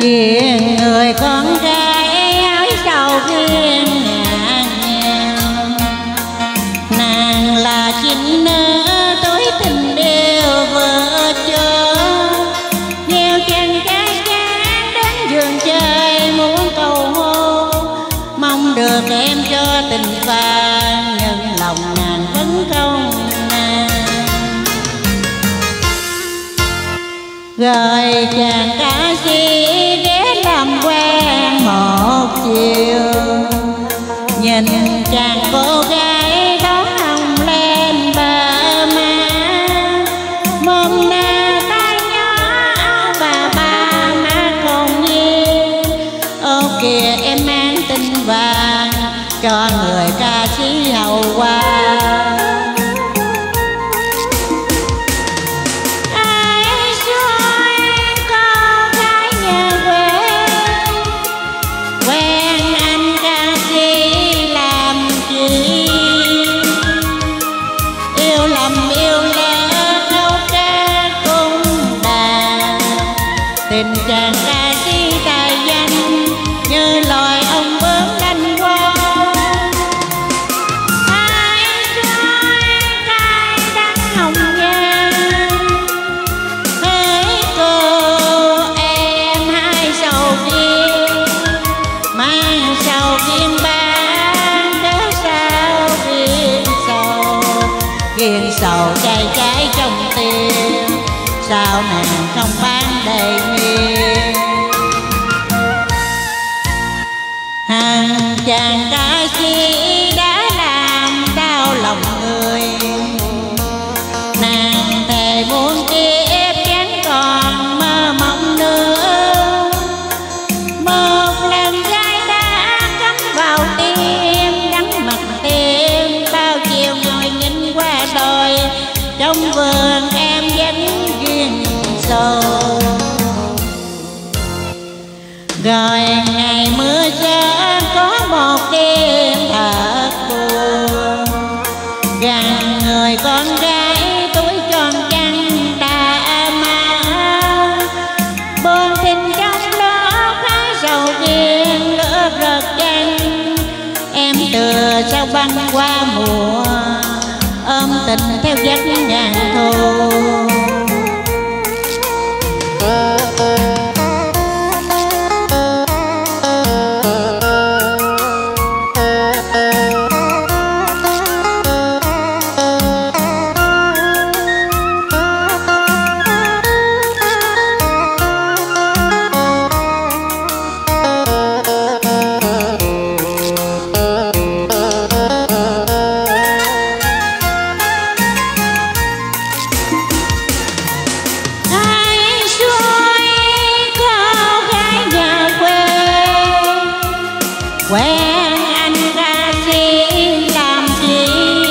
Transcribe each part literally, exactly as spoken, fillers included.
Kiêng người con gái áo sầu riêng ngả ngào, nàng là chính nữ tối tình yêu vợ chồng. Nhiều chàng trai chán đến giường chơi muốn cầu hôn, mong được em cho tình vàng nhưng lòng nàng vẫn không nàng. Rồi chàng ca sĩ ghé làm quen một chiều, nhìn chàng cô gái đó hồng lên bờ má, mồm na tay nhỏ áo bà ba má còn nhiên. Ô kìa em mang tình vàng cho người ca sĩ hầu qua. Tình chàng ca sĩ tài danh như loài ông bướm đanh hoa, ai trai cay đắng hồng nhan. Hỡi cô em hai sầu riêng, mang sầu riêng bán cớ sao riêng sầu. Riêng sầu cay trái trong tim, sao nàng không bán đầy miên. Hàng chàng ca sĩ đã làm đau lòng người, nàng thề muốn kiếp chẳng còn mơ mộng nữa. Một lần gái đã cắm vào tim, đắng mặt tim bao chiều ngồi nhìn qua đồi. Trong vườn em vẫn duyên sầu. Rồi ngày mưa rơi có một đêm thật buồn, rằng người con gái tuổi tròn trăng đã mang. Buồn tình trong đó khá sầu riêng lửa rực tranh, em từ sao băng qua mùa ôm tình theo giấc ngàn thu. Quen anh ca sĩ làm chi,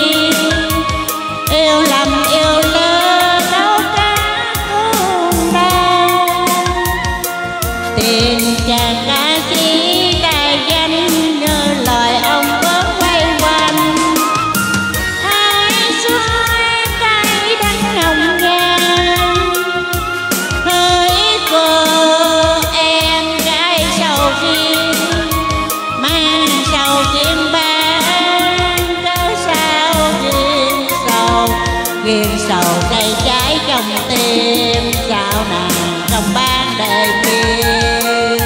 yêu lầm yêu lỡ đâu cả cũng đau. Tình chàng ca sĩ tài danh như lời ông bớt quay quanh, ai xuôi cay đắng hồng nhan. Hỡi cô em gái sầu riêng, mang sầu riêng bán cớ sao riêng sầu. Riêng sầu cây trái trong tim, sao nàng không bán đời miên.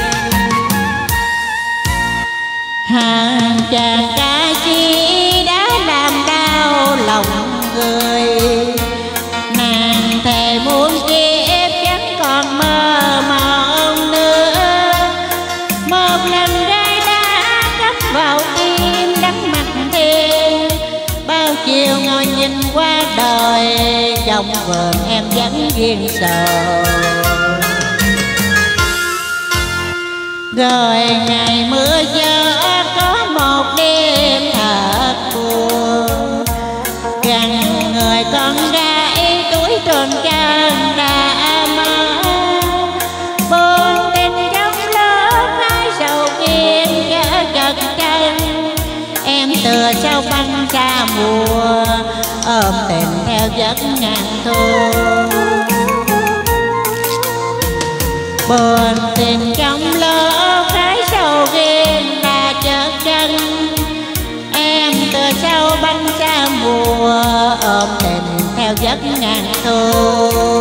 Hàng chàng ca sĩ đã làm đau lòng người, nàng thề muốn kiếp chẳng còn mơ mộng nữa. Một lần gái đã cắm vào tim, đắng mặt thêm bao chiều ngồi nhìn qua đời. Trong vườn em vẫn duyên sầu. Rồi ngày mưa gió có một đêm thật buồn, rằng người con gái tuổi tròn trăng đã mất. Buồn tình trong lớp hai sầu riêng gỡ chật chân, em từ sau băng xa mùa ôm tình theo giấc ngàn thu. Buồn tình trong lỡ cái sầu ghiền là chợt chân. Em từ sau bánh xa mùa ôm tình theo giấc ngàn thu.